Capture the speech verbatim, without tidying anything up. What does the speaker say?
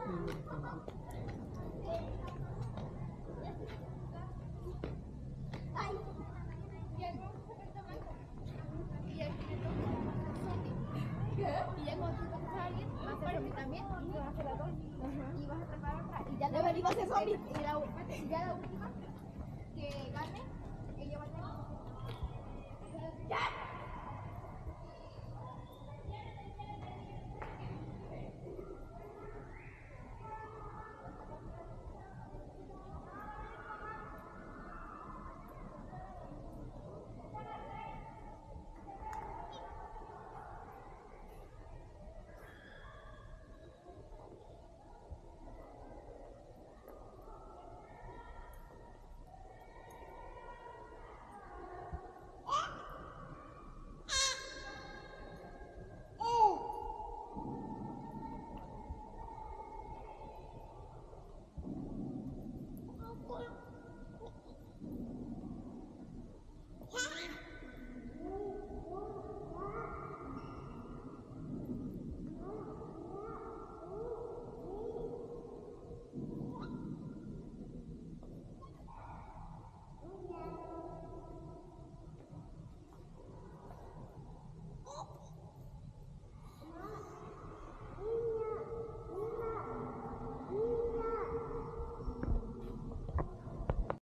Y ya le venimos a hacer zombie. Y la, y ya la última que gane, ella va a tener. ¡Ya!